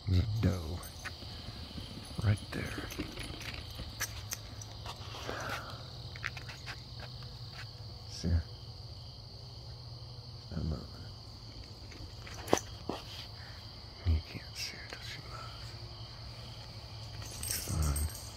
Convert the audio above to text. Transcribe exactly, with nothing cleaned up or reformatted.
There's a doe right there. See her? She's not moving.